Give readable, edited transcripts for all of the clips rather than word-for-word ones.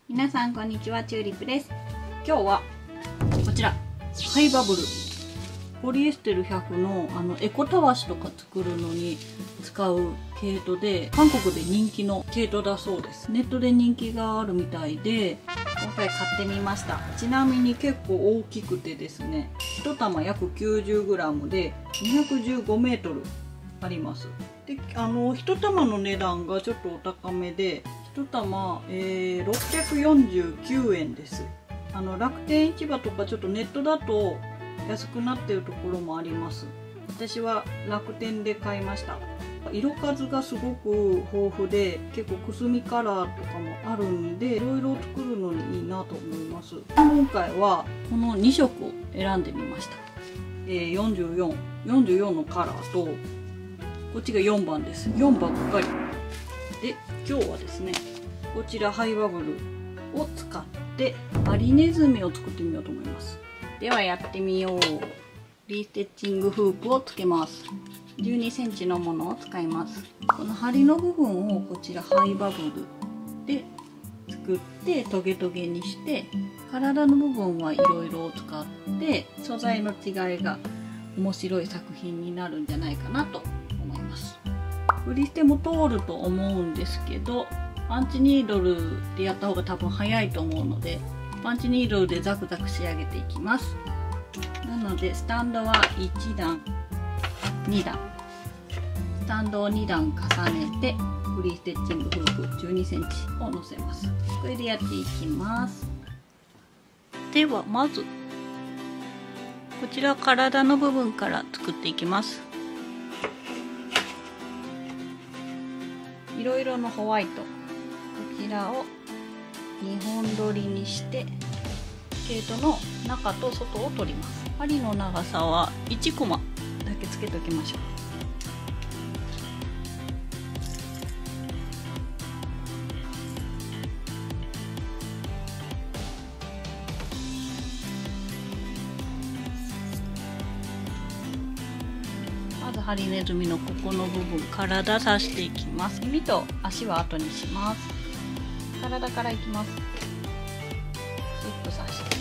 皆さんこんにちは、チューリップです。今日はこちらハイバブルポリエステル100のエコたわしとか作るのに使う毛糸で、韓国で人気の毛糸だそうです。ネットで人気があるみたいで今回買ってみました。ちなみに結構大きくてですね、1玉約 90g で 215m あります。で1玉の値段がちょっとお高めで、1玉、649円です。楽天市場とかちょっとネットだと安くなってるところもあります。私は楽天で買いました。色数がすごく豊富で、結構くすみカラーとかもあるんで、いろいろ作るのにいいなと思います。今回はこの2色を選んでみました。44のカラーと、こっちが4番です。4ばっかりで、今日はですね、こちらハイバブルを使ってハリネズミを作ってみようと思います。ではやってみよう。リステッチングフープをつけます。12センチのものを使います。この針の部分をこちらハイバブルで作ってトゲトゲにして、体の部分はいろいろ使って素材の違いが面白い作品になるんじゃないかなと思います。振り捨ても通ると思うんですけど、パンチニードルでやった方が多分早いと思うので、パンチニードルでザクザク仕上げていきます。なのでスタンドは1段2段、スタンドを2段重ねてフリーステッチングフープ12センチを乗せます。これでやっていきます。ではまずこちら体の部分から作っていきます。いろいろのホワイト、こちらを2本取りにして毛糸の中と外を取ります。針の長さは1コマだけつけておきましょう。まずハリネズミのここの部分、体刺していきます。耳と足は後にします。体からいきます。スッと刺して、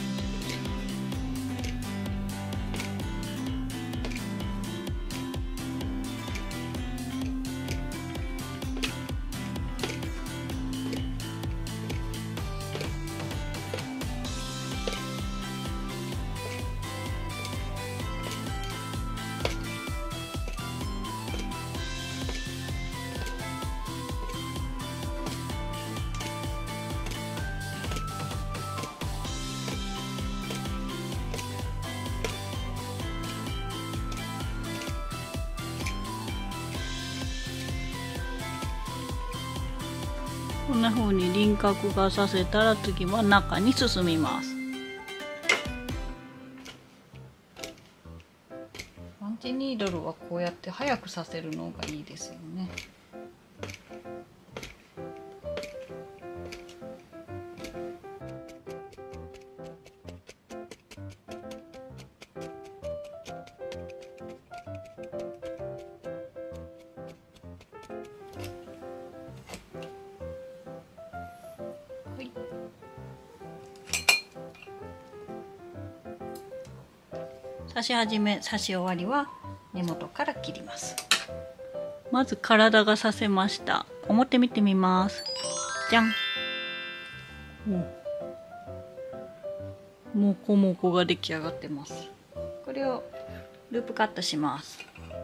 こんな風に輪郭がさせたら、次は中に進みます。パンチニードルはこうやって早くさせるのがいいですよね。刺し始め、刺し終わりは根元から切ります。まず体が刺せました。表見てみます。じゃん。もこもこが出来上がってます。これをループカットします。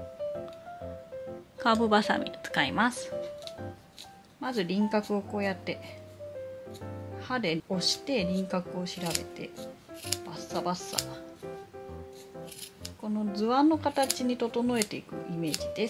カーブバサミを使います。まず輪郭をこうやって刃で押して輪郭を調べてバッサバッサ、この図案の形に整えていくイメージです。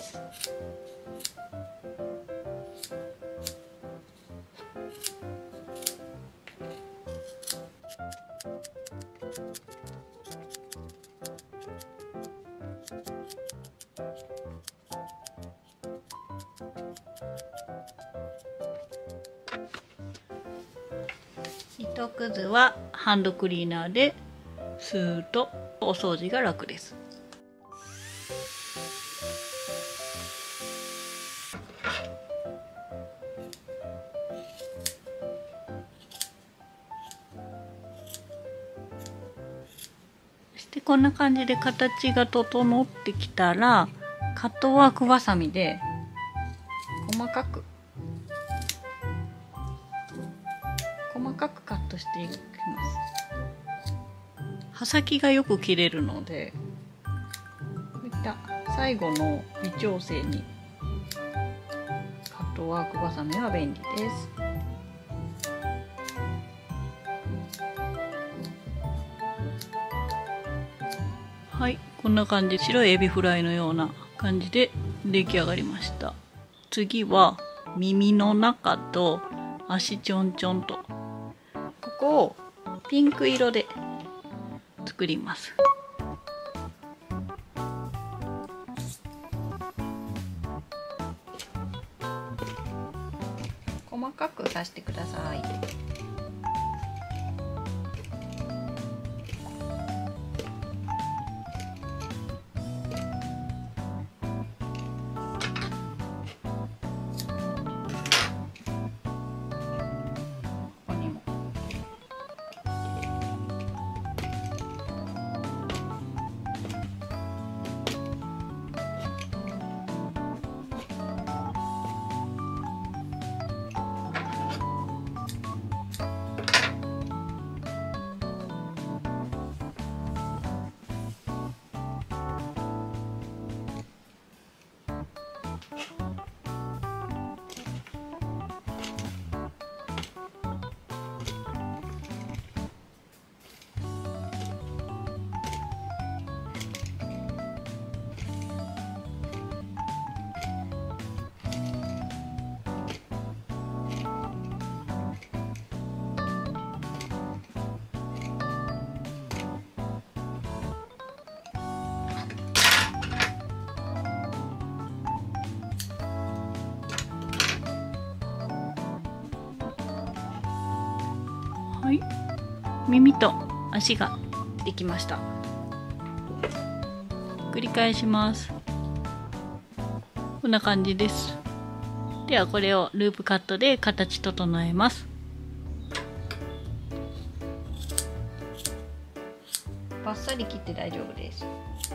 糸くずはハンドクリーナーで吸うとお掃除が楽です。 でこんな感じで形が整ってきたらカットワークバサミで細かくカットしていきます。刃先がよく切れるのでこういった最後の微調整にカットワークバサミは便利です。はい、こんな感じ、白いエビフライのような感じで出来上がりました。次は耳の中と足ちょんちょんとここをピンク色で作ります。細かく刺してください。はい、耳と足ができました。繰り返します。こんな感じです。ではこれをループカットで形整えます。バッサリ切って大丈夫です。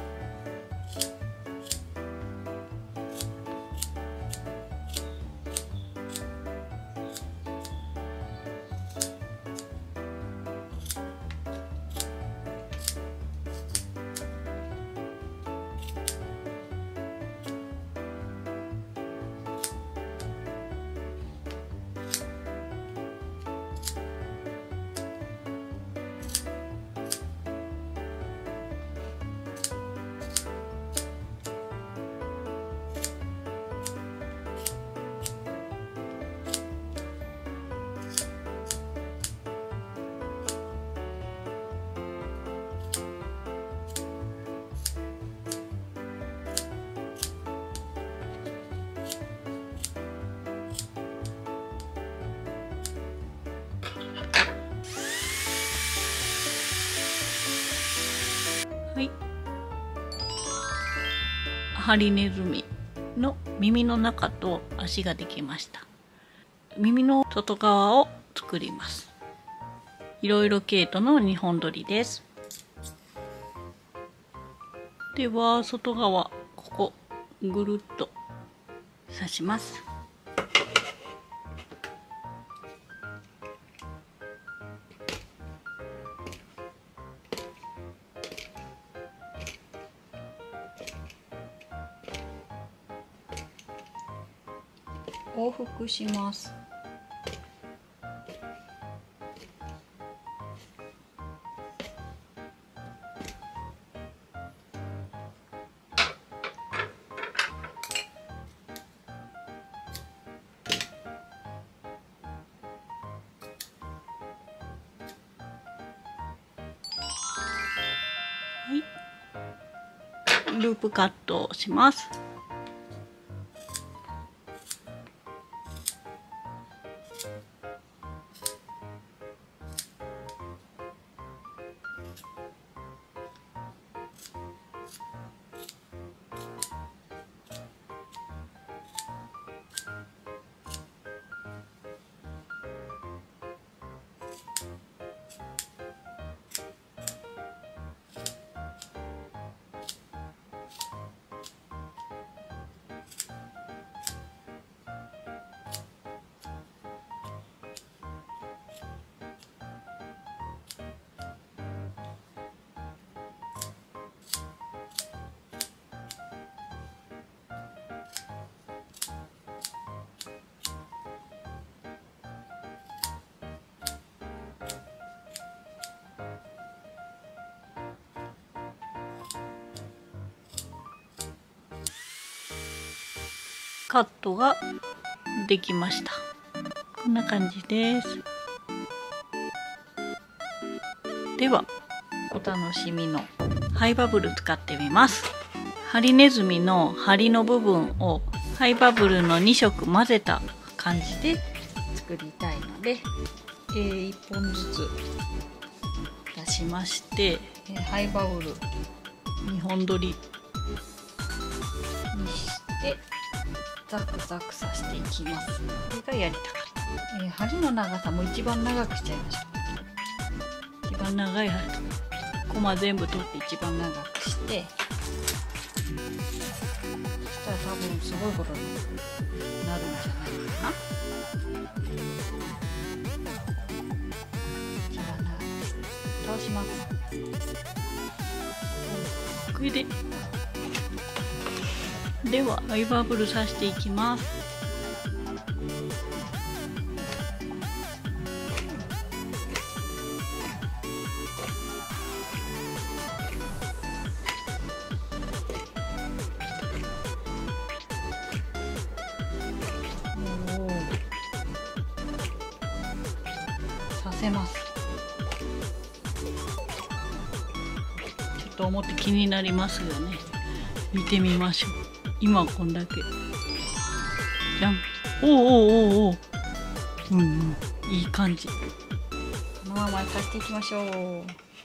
はい、ハリネズミの耳の中と足ができました。耳の外側を作ります。いろいろ毛糸の2本取りです。では外側ここぐるっと刺します。往復します。はい、ループカットをします。 カットができました。こんな感じです。ではお楽しみのハイバブル使ってみます。ハリネズミの針の部分をハイバブルの2色混ぜた感じで作りたいので、1本ずつ出しまして、ハイバブル2本取りにしてザクザクさせていきます。これがやりたかった。針の長さも一番長くしちゃいました。一番長い針、コマ全部取って一番長くして、そしたら多分すごいことになるんじゃないかな。一番長く倒します。これではハイバブルさしていきます。させます。ちょっと表気になりますよね。見てみましょう。今こんだけじゃん。おおおおお、いい感じ。このままやっていきましょう。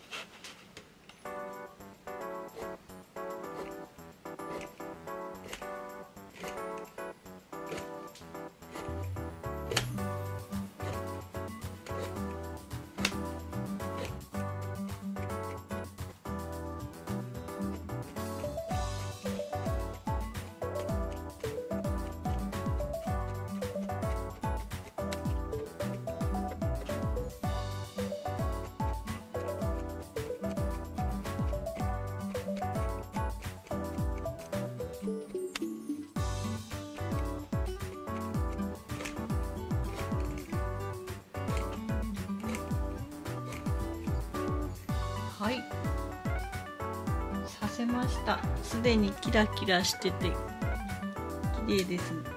はい、させました。すでにキラキラしてて綺麗ですね。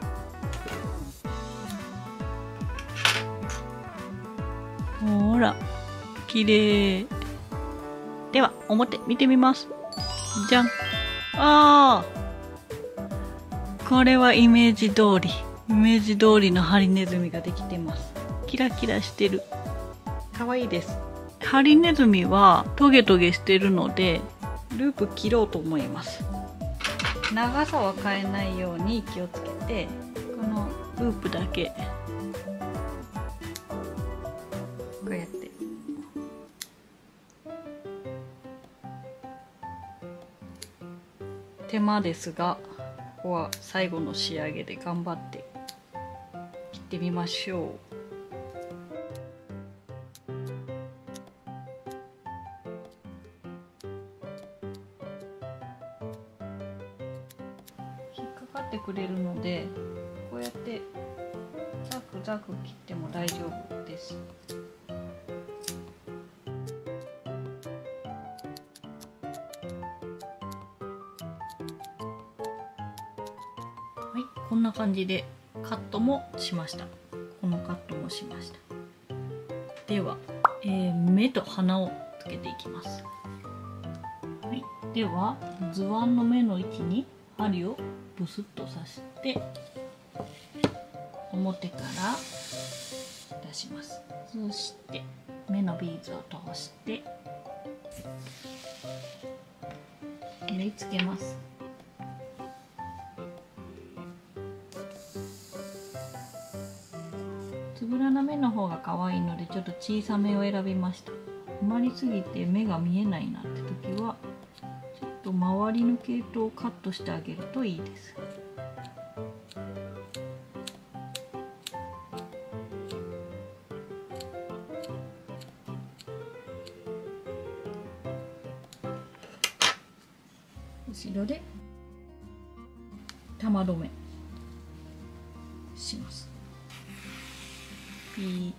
ほら綺麗。では表見てみます。じゃん。これはイメージ通りのハリネズミができてます。キラキラしてる。かわいいです。ハリネズミはトゲトゲしてるのでループ切ろうと思います。長さは変えないように気をつけて、このループだけこうやって手間ですが、ここは最後の仕上げで頑張って切ってみましょう。引っかかってくれるので、こうやってザクザク切っても大丈夫です。はい、こんな感じでカットもしました。このカットもしました。では、目と鼻をつけていきます。はい、では図案の目の位置に針をブスッと刺して表から出します。そして目のビーズを通して縫い付けます。つぶらな目の方が可愛いのでちょっと小さめを選びました。埋まりすぎて目が見えないなって時はちょっと周りの毛糸をカットしてあげるといいです。後ろで玉留めします。ピー。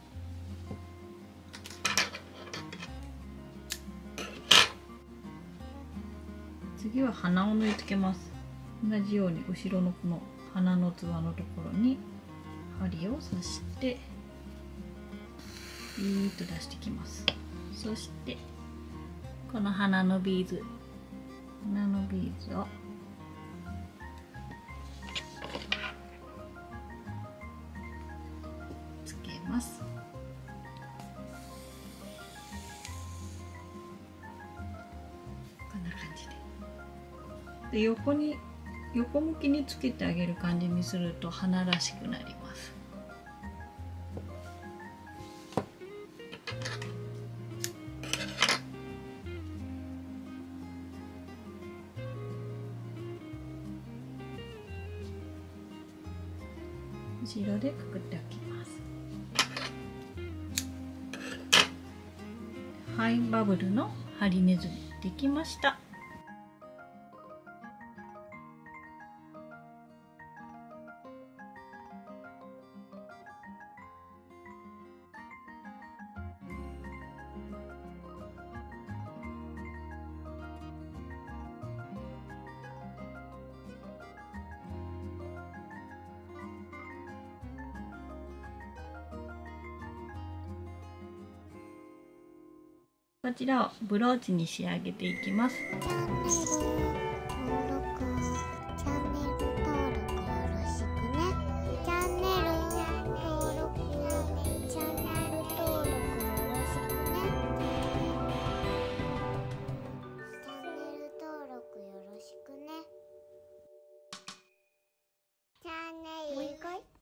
次は鼻を縫い付けます。同じように後ろのこの鼻のつばのところに針を刺してビーッと出してきます。そしてこの鼻のビーズをつけます。こんな感じで、横向きにつけてあげる感じにすると花らしくなります。後ろでくくっておきます。ハイバブルのハリネズミできました。こちらをブローチに仕上げていきます。